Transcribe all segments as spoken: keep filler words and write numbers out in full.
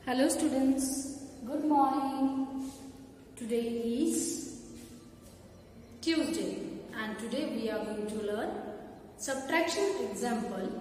Hello students, good morning. Today is Tuesday and today we are going to learn subtraction example.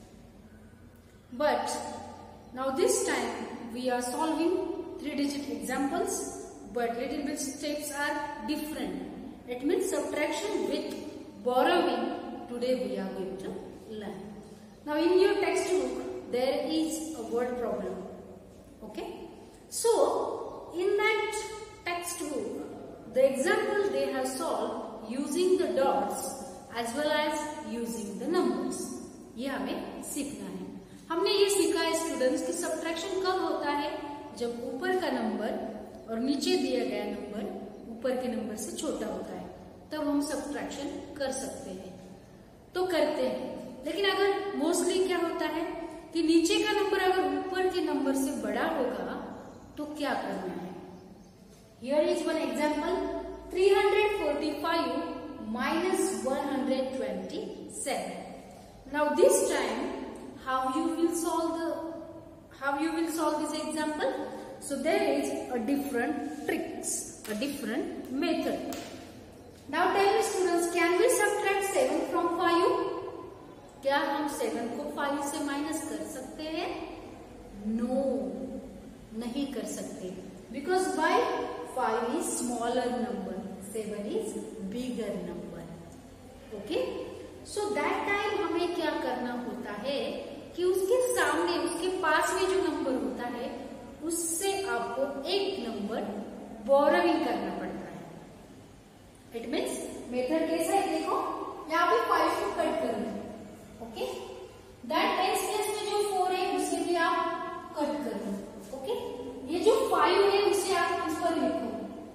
But now this time we are solving three digit examples, but little bit steps are different. It means subtraction with borrowing. Today we are going to learn. Now in your textbook there is a word problem. Okay, so in that textbook the example they have solved using the dots as well as using the numbers. ये हमें सीखना है. हमने ये सीखा है students कि subtraction कब होता है, जब ऊपर का नंबर और नीचे दिया गया नंबर ऊपर के नंबर से छोटा होता है, तब हम सब्ट्रैक्शन कर सकते हैं. तो करते हैं. लेकिन अगर मोस्टली क्या होता है कि नीचे का नंबर अगर ऊपर के नंबर से बड़ा होगा तो क्या करना है. Here is one example, three hundred forty-five minus one hundred twenty-seven. Now this time how you will solve the how you will solve this example? So there is a different tricks, a different method. Now tell me students, can we subtract seven from five? क्या हम seven को five से minus कर सकते हैं? No, नहीं कर सकते. Because by five is smaller number, seven is bigger number. Okay, so that time हमें क्या करना होता है कि उसके सामने उसके पास में जो नंबर होता है उससे आपको एक नंबर बोरोइंग करना पड़ता है. इट मीन्स मेथड कैसा है, देखो यहाँ पे फाइव को कट कर दो. ओके, दैट टेंस प्लेस में जो फोर है उसे भी आप कट कर दो. ओके, ये जो फाइव है उसे आप इस पर लिखो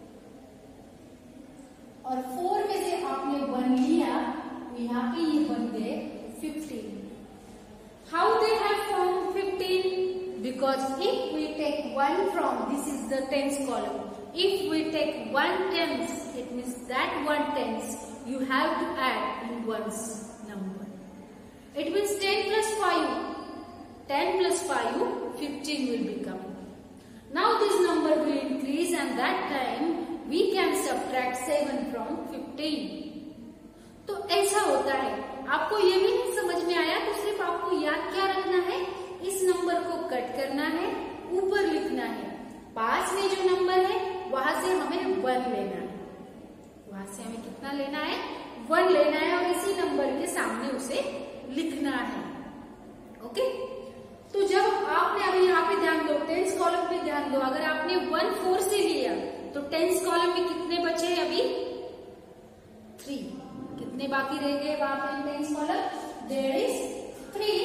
और फोर में से आपने वन लिया तो यहाँ पे ये बन गए fifteen. How they have form fifteen? Because if we take one from, this is the tens column, if we take one tens it means that one tens you have to add in one's number. It means ten plus five. ten plus five, fifteen will become. Now this number will increase and that time we can subtract seven from fifteen. तो ऐसा होता है. आपको ये भी नहीं समझ में आया तो सिर्फ आपको याद क्या रखना है, इस नंबर को कट करना है, ऊपर लिखना है, पास में जो नंबर है वहां से हमें वन लेना है. वहां से हमें कितना लेना है? वन लेना है और इसी नंबर के सामने उसे लिखना है. ओके, तो जब आपने अभी यहाँ पे ध्यान दो, टेंस कॉलम पे ध्यान दो. अगर आपने वन फोर से लिया तो टेंस कॉलम में कितने बचे अभी? थ्री. कितने बाकी रह गए वहां पे tens column? There is three.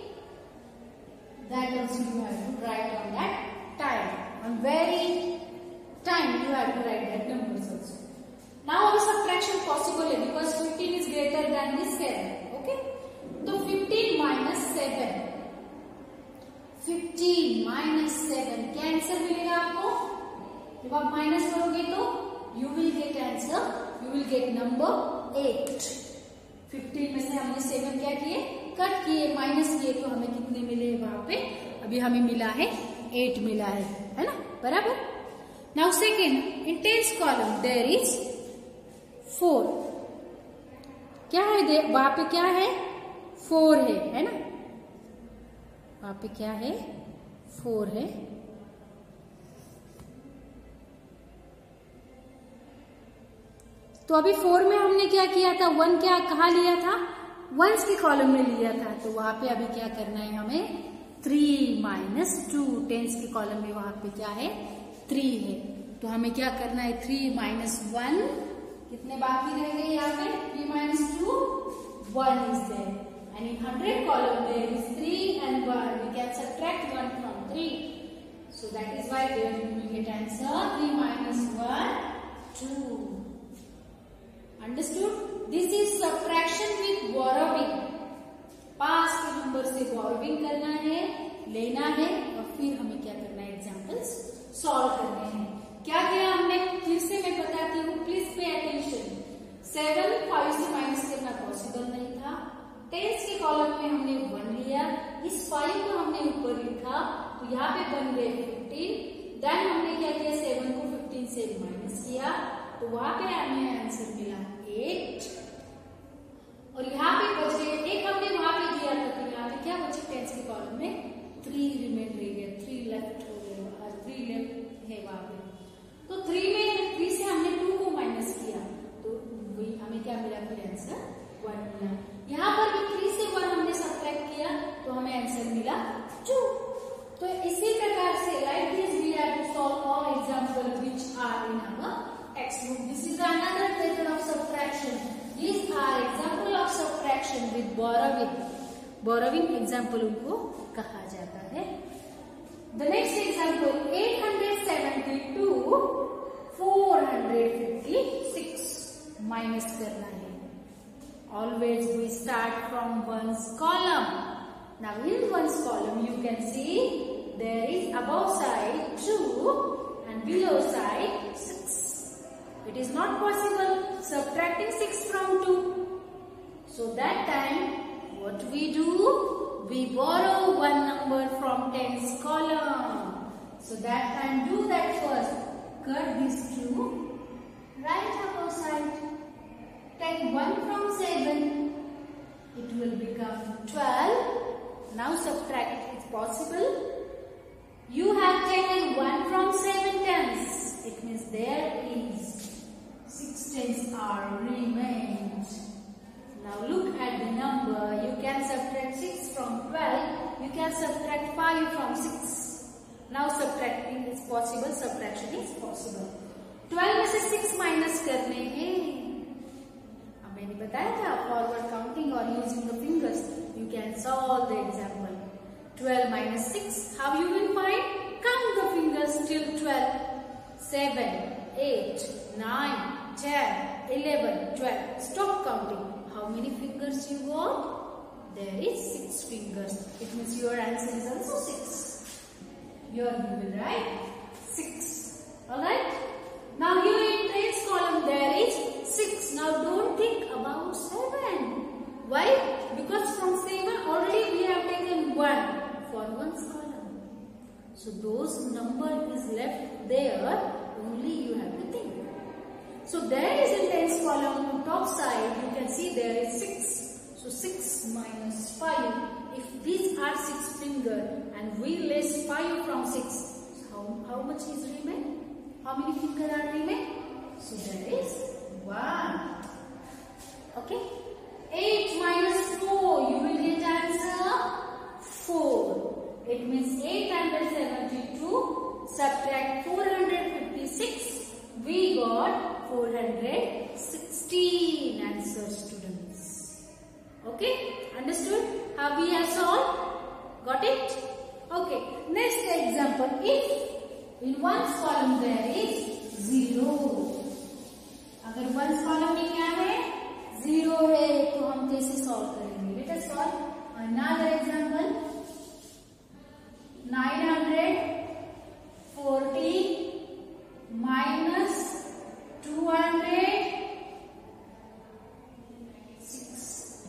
That also you have to write on that time, on very time you have to write that numbers also. Now our subtraction possible है because fifteen is greater than this seven. Okay, तो fifteen minus seven, fifteen minus seven क्या answer मिलेगा आपको? जब आप minus करोगे तो you will get answer, you will get number eight. fifteen में से हमने seven क्या किए? कट किए, माइनस किए, तो हमें कितने मिले वहां पे? अभी हमें मिला है eight मिला है, है ना? बराबर. Now second, in tens column there is four. क्या है दे वहां पे? क्या है? फोर है, है ना? वहां पे क्या है? फोर है. तो अभी फोर में हमने क्या किया था? वन क्या कहा लिया था? वंस के कॉलम में लिया था. तो वहां पे अभी क्या करना है हमें? Three minus two. टेंस के कॉलम में वहां पे क्या है? थ्री है. तो हमें क्या करना है? Three minus one. कितने बाकी रह गए यहाँ पे? Three minus two, one is there. And in hundred column there is three and one. We can subtract one from three. So that is why there we will get answer three minus one, two. Understood? This is subtraction with borrowing. पास के number से borrowing करना है, लेना है और फिर हमें क्या करना है? एग्जाम्पल्स सॉल्व करने हैं. क्या किया हमने? फिर से मैं बताती हूँ, please pay attention. Seven five से माइनस करना पॉसिबल नहीं था. टेंस के कॉलम में हमने वन लिया, इस फाइव को हमने ऊपर लिखा तो यहाँ पे बन गए फिफ्टी. फिफ्टीन। देन हमने क्या किया, सेवन को फिफ्टीन से माइनस किया, तो वहां पे हमें आंसर मिला एट। और यहाँ पे बच गए, एक हमने वहां पे दिया था, तो यहाँ पे क्या बचे, टेंस के कॉलम में थ्री रिमेन रह गया, थ्री लेफ्ट हो गया, थ्री लेफ्ट है वहां पे। तो थ्री में थ्री से हमने टू को माइनस किया, तो वही हमें क्या मिला, फिर आंसर वन मिला। यहाँ पर भी थ्री से वन हमने सब्ट्रैक्ट किया, तो हमें आंसर मिला टू। तो इसी प्रकार से like this we have to solve all example which are in our textbook. This is another method of subtraction. These are example of subtraction with borrowing. Borrowing example उनको कहा जाता है। The next example, eight hundred seventy-two, four hundred fifty-six minus करना है। Always we start from one's column. Now in one's column you can see there is above side two and below side six. It is not possible subtracting six from two. So that time what we do? We borrow one number from tens column. So that time do that first. Cut these two. Right above side. Take one from seven. It will become twelve. Now subtract. It's possible. You have taken one from seven tens. It means there is six tens are remained. Now look at the number. You can subtract six from twelve. You can subtract five from six. Now subtracting is possible. Subtraction is possible. twelve में से six minus करने हैं। अब मैंने बताया था forward counting or using the fingers. You can solve the example. twelve minus six. How you will find? Count the fingers till twelve. seven, eight, nine. ten, eleven, twelve. Stop counting. How many fingers you got? There is six fingers. It means your answer is also six. Here you will write six. Alright? Now here in tens column there is six. Now don't think about seven. Why? Because from seven already we have taken one for one's column. So those number is left there. Only you have to think. So there is in tens column on top side, you can see there is six. So six minus five. If these are six finger and we less five from six, how, how much is remain? How many finger are remain? So there is one. Okay. eight minus four, you will get answer four. It means eight hundred seventy-two subtract four hundred fifty-six. We got four hundred sixteen answers, students. Okay, understood how we have solved? Got it? Okay, next example. If in one's column there is zero, अगर one's column में क्या है, zero है, तो हम कैसे solve करेंगे? Let us solve another example. nine hundred forty minus two hundred six.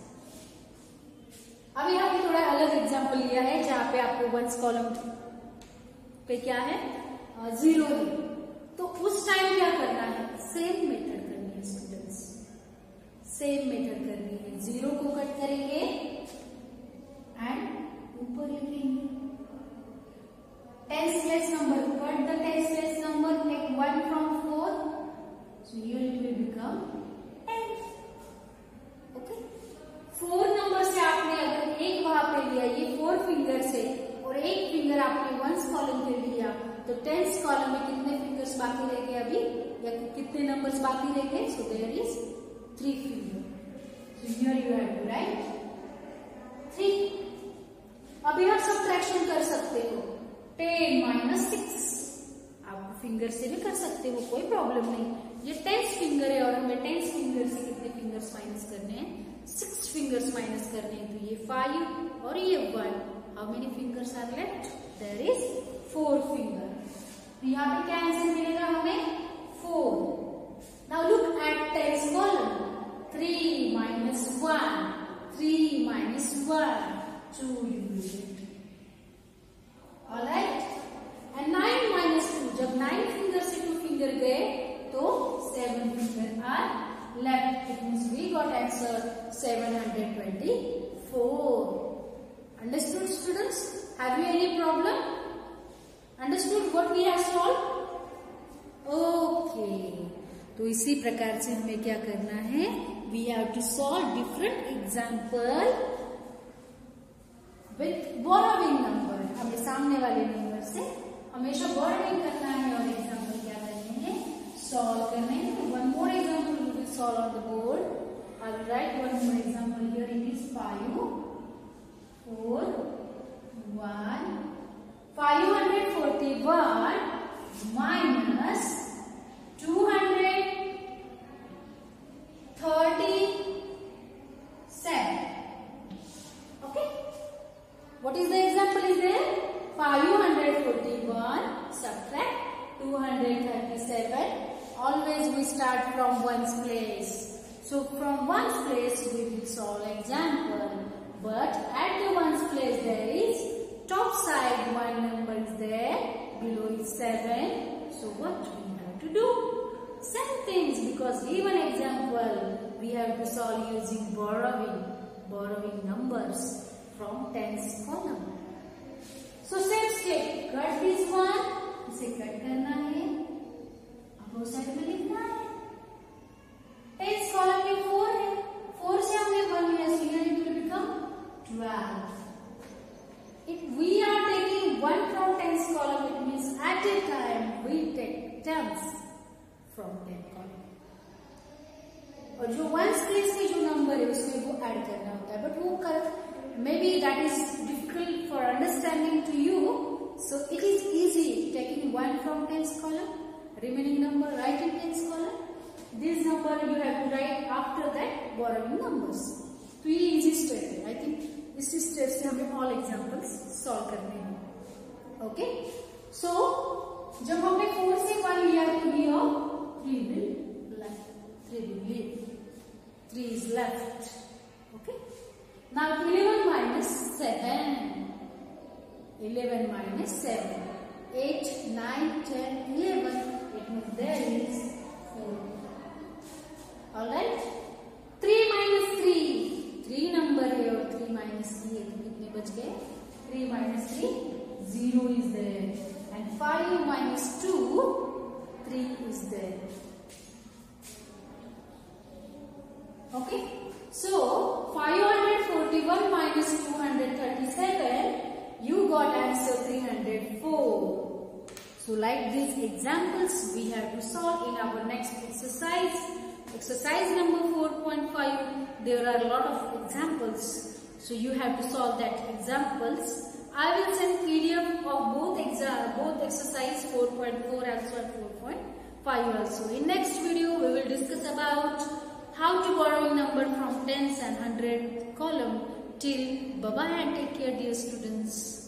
अब यहाँ पे थोड़ा अलग एग्जाम्पल लिया है जहाँ पे आपको वंस कॉलम पे क्या है, जीरो है, तो उस टाइम क्या करना है, सेम मेथड करनी है स्टूडेंट्स, सेम मेथड करनी है। जीरो को कट करेंगे एंड ऊपर लिखेंगे tens place number, cut the tens place number, take one from four, so here it will become ten. Okay, four number से आपने अगर एक वहां पे लिया, ये फोर फिंगर से, और एक फिंगर आपने वंस कॉलम पे लिया, तो टेंस कॉलम में कितने फिंगर्स बाकी रह गए अभी, या कितने नंबर्स बाकी रह गए? So there is three finger. So here you have to write three. अभी आप सब्ट्रैक्शन कर सकते हो, टेन माइनस सिक्स आप फिंगर से भी कर सकते हो, कोई प्रॉब्लम नहीं. ये टेंस फिंगर है और हमें टेंस फिंगर से कितने फिंगर्स माइनस करने हैं? सिक्स फिंगर्स माइनस करने हैं. तो ये फाइव और ये one. How many fingers are left? There is four finger. तो यहाँ पे क्या आंसर मिलेगा हमें? Four. Now look at tens column. Three minus one, three minus one, two you will get. All right. And nine seven hundred twenty-four. Understood, students? Have you any problem? Understood what we have solved? Okay. तो इसी प्रकार से हमें क्या करना है? We have to solve different example with borrowing number. हमें सामने वाले नंबर से हमेशा borrowing करना है और एग्जाम्पल क्या करने हैं? Solve करने हैं. One more example we will solve on the board. I will write one more example here. It is five, four, one, five hundred forty-one minus two hundred thirty-seven. Okay. What is the example is there? five hundred forty-one subtract two hundred thirty-seven. Always we start from ones place. So from ones place we will solve example. But at the ones place there is top side one number is there, below is seven. So what we have to do? Same things, because given example we have to solve using borrowing, borrowing numbers from tens column. So same step, cut this one, इसे cut करना है, opposite side में लिखना है. Tens column में four है, four से हमने वन माइनस किया, it will become twelve. If we are taking one from tens column, it means at a time we take tens from ten column. और जो ones place में जो number है उसमें वो ऐड करना होता है, बट वो कर maybe that is difficult for understanding to you. So it is easy taking one from tens column, remaining number write in tens column. This number you have to write after that borrowing numbers. तो ये easy step है. I think इसी step से हमें all examples solve करने हैं. Okay? So जब हमने फोर से वन लिया तो we have three will left, three will leave, three is left. Okay? Now eleven minus seven. eleven minus seven. eight, nine, ten, eleven. It means there is four. Alright? three minus three. three number है और three minus three है तो कितने बच गए? three minus three, zero is there. And five minus two, three is there. Okay? So, five hundred forty-one minus two hundred thirty-seven, you got answer three hundred four. So, like these examples, we have to solve in our next exercise. Exercise number four point five, there are a lot of examples. So, you have to solve that examples. I will send P D F of both exam, both exercise four point four also and four point five also. In next video, we will discuss about how to borrow number from tens and hundred column. Till bye bye and take care, dear students.